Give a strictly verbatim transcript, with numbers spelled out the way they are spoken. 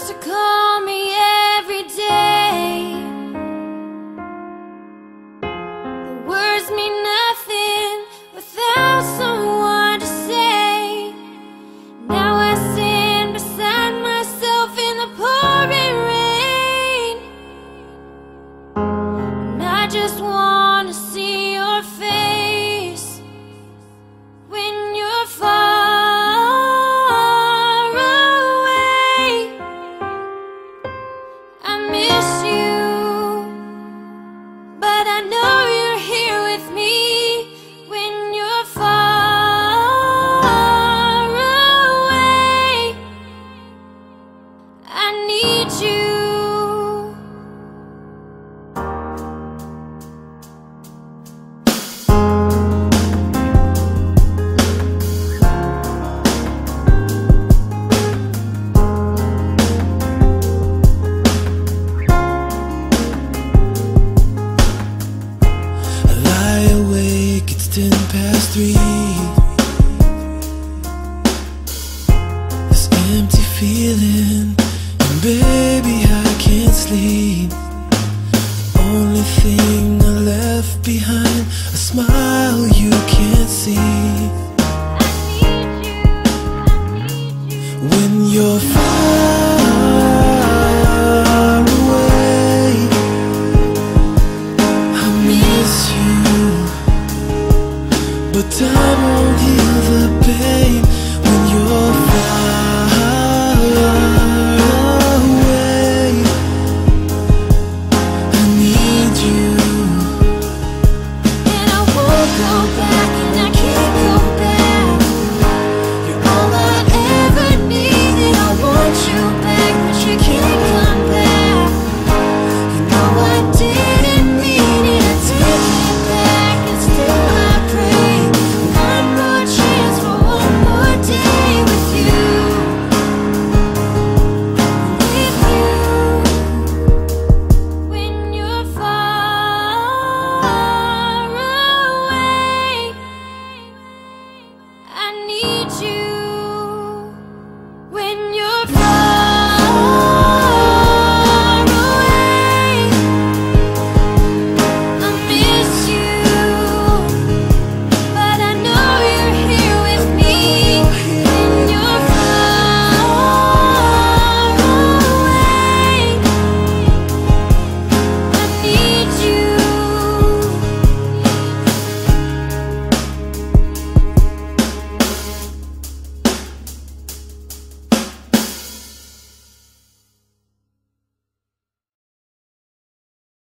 to call me every day. The words mean nothing without someone to say. Now I stand beside myself in the pouring rain, and I just want to see your face when you're far away. I miss you, but I know you're here with me when you're far away. I need you.